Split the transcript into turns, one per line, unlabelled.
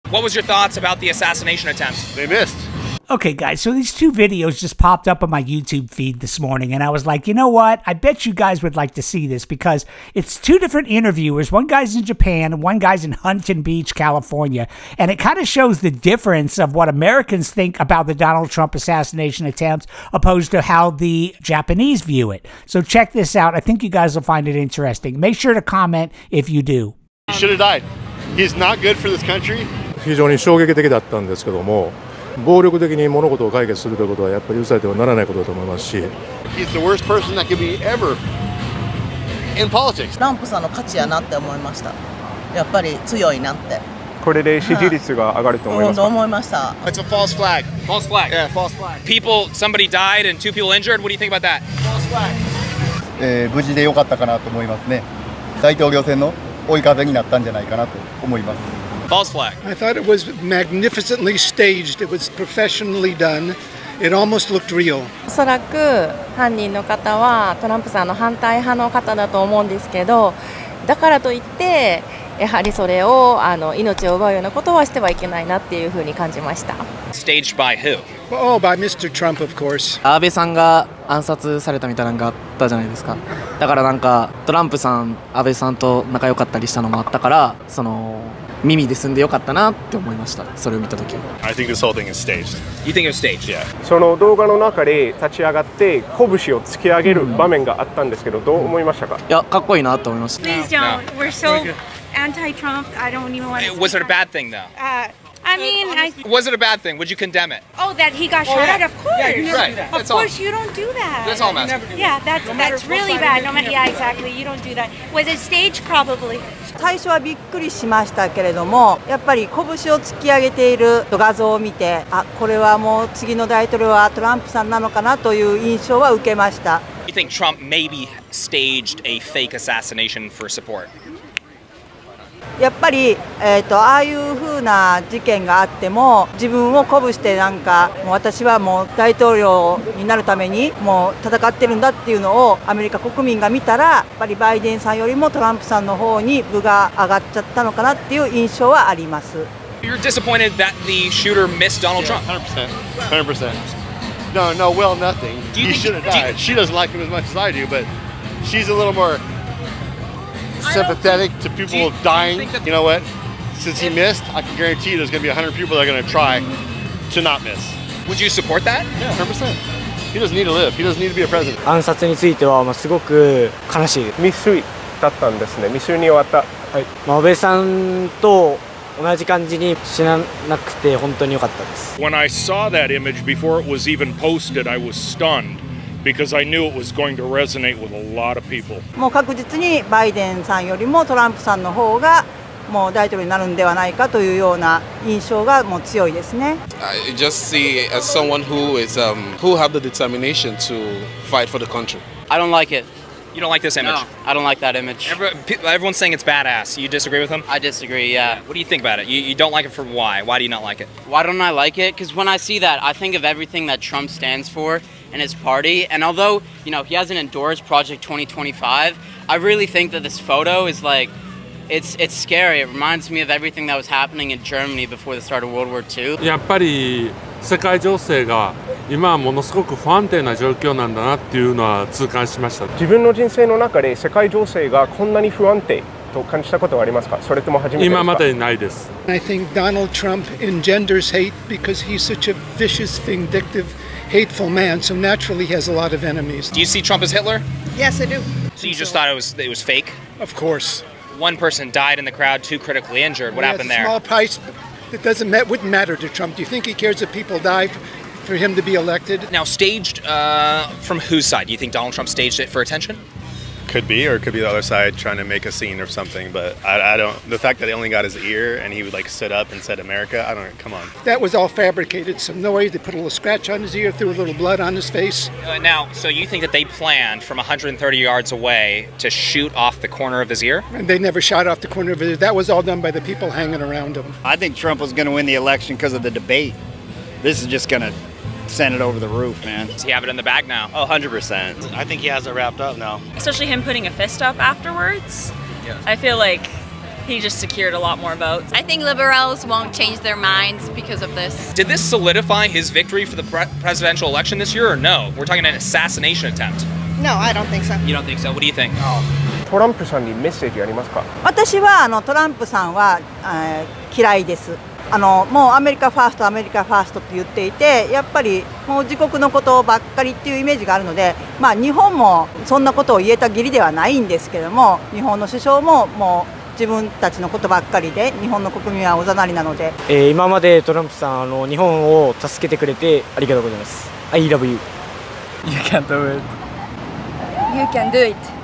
What was your thoughts about the assassination attempt?
They missed.
Okay, guys, so these two videos just popped up on my YouTube feed this morning, and I was like, you know what? I bet you guys would like to see this because it's two different interviewers. One guy's in Japan and one guy's in Huntington Beach, California, and it kind of shows the difference of what Americans think about the Donald Trump assassination attempt opposed to how the Japanese view it. So check this out. I think you guys will find it interesting. Make sure to comment if you do.
He should have died. He's not good for this country.
非常に衝撃的だったんですけども、暴力的に物事を解決するということはやっぱり許されてはならないことだと思いますし。
He's the worst person that could be ever in politics.
トランプさんの勝ちやなって思いました。やっぱり強いなって。
これで支持率が上がると思いますか。
思いました。
It's a false flag.
False flag.
Yeah, false flag.
Somebody died and 2 people injured. What do you think about that?
False flag.
無事で良かったかなと思いますね。大統領選の追い風になったんじゃないかなと思います。
False flag.
I thought it was magnificently staged. It was professionally done. It almost looked real.
おそらく犯人の方はトランプさんの反対派の方だと思うんですけど、だからといってやはりそれを命を奪うようなことはしてはいけないなっていうふうに感じました。
Staged by who?
Oh, by Mr. Trump, of course.
安倍さんが暗殺されたみたいなのがあったじゃないですか。だからなんかトランプさん、安倍さんと仲良かったりしたのもあったから、その耳で済んでよかったなって思いました。それを見たとき。
I think this whole thing is staged.
You think it was staged?
Yeah.
その動画の中で立ち上がって拳を突き上げる場面があったんですけど、どう思いましたか。
いや、かっこいいなと思いました。
Please don't. We're so anti-Trump. I don't even want to.
Was it a bad thing though?
I mean,
Was it a bad thing? Would you condemn it?
Oh, that he got shot at? Of course.
Yeah, you never do that.
Of course, you don't do that.
That's all I'm asking.
Yeah, that's really bad. No matter, yeah, exactly. You don't do that. Was it staged? Probably.
最初はびっくりしましたけれども、やっぱり拳を突き上げている画像を見て、あ、これはもう次の大統領はトランプさんなのかなという印象は受けました。
You think Trump maybe staged a fake assassination for support?
やっぱり、ああいう風な事件があっても自分を鼓舞してなんかもう私はもう大統領になるためにもう戦ってるんだっていうのをアメリカ国民が見たらやっぱりバイデンさんよりもトランプさんの方に分が上がっちゃったのかなっていう印象はあります。
You're disappointed that the shooter missed Donald Trump?
100%. 100%. No, well, nothing. He should have died. She doesn't like him as much as I do, but she's a little more sympathetic to people dying. You know what? Since he missed, I can guarantee you there's going to be 100 people that are going to try to not miss.
Would you support that?
Yeah, 100%. He doesn't need to live. He doesn't need to be a president.
暗殺についてはすごく悲しい。
未遂だったんですね。未遂に終わった。はい。
安倍さんと同じ感じに死ななくて本当に良かったです。
When I saw that image before it was even posted, I was stunned. Because I knew it was going to resonate with a lot of people.
もう確実にバイデンさんよりもトランプさんの方がもう大統領になるんではないかというような印象がもう強いですね。
I just see as someone who is who have the determination to fight for the country.
I don't like it.
You don't like this image?
No, I don't like that image.
Everyone's saying it's badass. You disagree with them?
I disagree, yeah.
What do you think about it? You don't like it for why? Why do you not like it?
Why don't I like it? Because when I see that, I think of everything that Trump stands for and his party. And although, you know, he hasn't endorsed Project 2025, I really think that this photo is like, it's scary. It reminds me of everything that was happening in Germany before the start of World War II.
やっぱり世界情勢が今はものすごく不安定な状況なんだなっていうのは痛感しました。
自分の人生の中で世界情勢がこんなに不安定と感じたことはありますか。それとも初めてですか。
今までにないです。
I think Donald Trump engenders hate because he's such a vicious, vindictive, hateful man. So naturally, he has a lot of enemies.
Do you see Trump as Hitler?
Yes, I do.
So you just thought it was fake?
Of course.
One person died in the crowd, 2 critically injured. What happened there?
A small price that wouldn't matter to Trump. Do you think he cares if people die for him to be elected?
Now, staged from whose side? Do you think Donald Trump staged it for attention?
Could be, or it could be the other side trying to make a scene or something. But I don't. The fact that he only got his ear and he would like stood up and said America. I don't. Come on.
That was all fabricated. Some noise. They put a little scratch on his ear, threw a little blood on his face.
Now, so you think that they planned from 130 yards away to shoot off the corner of his ear?
And they never shot off the corner of his ear. That was all done by the people hanging around him.
I think Trump was going to win the election because of the debate. This is just going to send it over the roof, man.
Does he have it in the bag now?
Oh, 100%. I think he has it wrapped up now.
Especially him putting a fist up afterwards. Yeah. I feel like
he just secured a lot more votes.
I think liberals won't change their minds because of this.
Did this solidify his victory for the presidential election this year, or no? We're talking an assassination attempt.
No, I don't think so.
You don't think so? What do you think?
トランプさんにメッセージありますか？
私はトランプさんは、嫌いです。もうアメリカファーストアメリカファーストって言っていて、やっぱりもう自国のことばっかりっていうイメージがあるので、まあ、日本もそんなことを言えた義理ではないんですけども、日本の首相ももう自分たちのことばっかりで、日本の国民はおざなりなので、
今までトランプさん日本を助けてくれてありがとうございます。I love you.
You can do it.
You can do it.